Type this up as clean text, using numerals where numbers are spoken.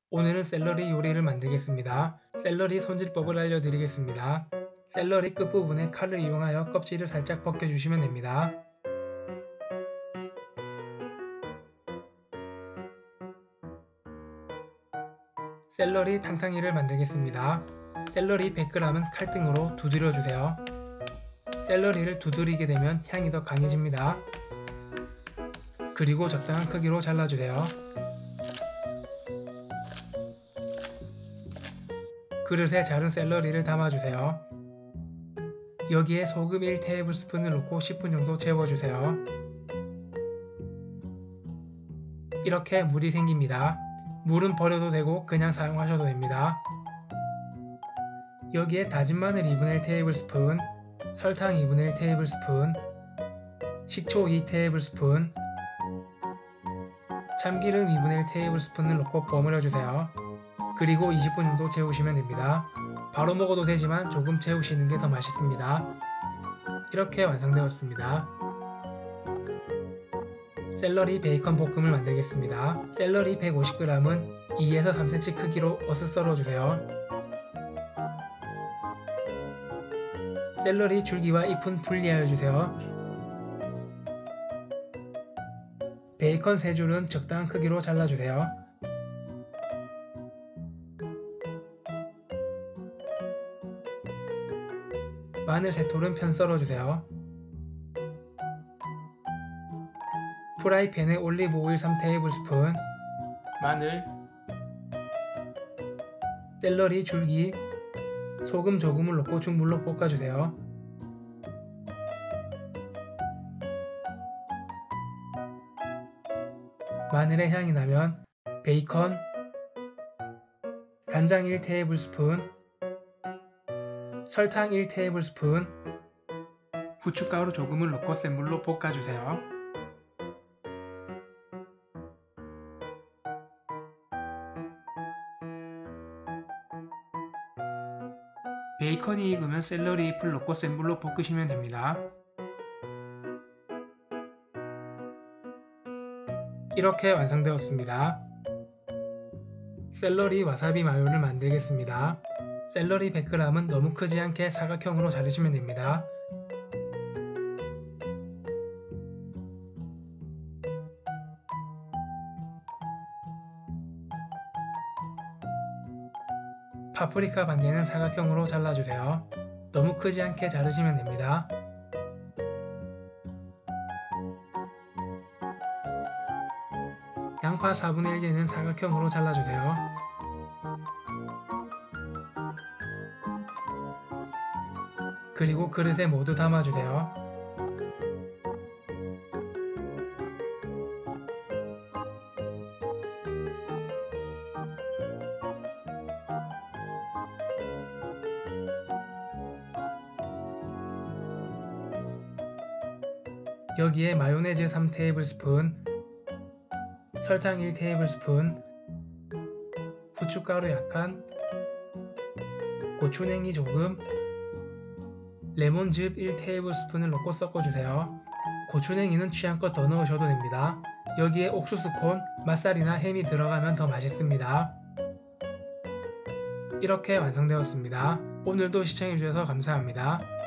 오늘은 샐러리 요리를 만들겠습니다. 샐러리 손질법을 알려드리겠습니다. 샐러리 끝부분에 칼을 이용하여 껍질을 살짝 벗겨주시면 됩니다. 샐러리 탕탕이를 만들겠습니다. 샐러리 100g은 칼등으로 두드려주세요. 샐러리를 두드리게 되면 향이 더 강해집니다. 그리고 적당한 크기로 잘라주세요. 그릇에 자른 샐러리를 담아주세요. 여기에 소금 1테이블스푼을 넣고 10분 정도 재워주세요. 이렇게 물이 생깁니다. 물은 버려도 되고 그냥 사용하셔도 됩니다. 여기에 다진 마늘 2분의 1테이블스푼, 설탕 2분의 1테이블스푼, 식초 2테이블스푼, 참기름 2분의 1테이블스푼을 넣고 버무려주세요. 그리고 20분 정도 재우시면 됩니다. 바로 먹어도 되지만 조금 재우시는 게 더 맛있습니다. 이렇게 완성되었습니다. 샐러리 베이컨 볶음을 만들겠습니다. 샐러리 150g은 2에서 3cm 크기로 어슷 썰어주세요. 샐러리 줄기와 잎은 분리하여 주세요. 베이컨 3줄은 적당한 크기로 잘라주세요. 마늘 3톨은 편 썰어주세요. 프라이팬에 올리브 오일 3테이블스푼, 마늘, 샐러리 줄기, 소금 조금을 넣고 중불로 볶아주세요. 마늘의 향이 나면 베이컨, 간장 1테이블스푼, 설탕 1테이블스푼, 후춧가루 조금을 넣고 센 물로 볶아주세요. 베이컨이 익으면 샐러리 잎을 넣고 센 불로 볶으시면 됩니다. 이렇게 완성되었습니다. 샐러리 와사비 마요를 만들겠습니다. 샐러리 100g은 너무 크지 않게 사각형으로 자르시면 됩니다. 파프리카 반개는 사각형으로 잘라주세요. 너무 크지 않게 자르시면 됩니다. 양파 4분의 1개는 사각형으로 잘라주세요. 그리고 그릇에 모두 담아주세요. 여기에 마요네즈 3테이블스푼, 설탕 1테이블스푼, 후춧가루 약간, 고추냉이 조금, 레몬즙 1테이블스푼을 넣고 섞어주세요. 고추냉이는 취향껏 더 넣으셔도 됩니다. 여기에 옥수수콘, 맛살이나 햄이 들어가면 더 맛있습니다. 이렇게 완성되었습니다. 오늘도 시청해주셔서 감사합니다.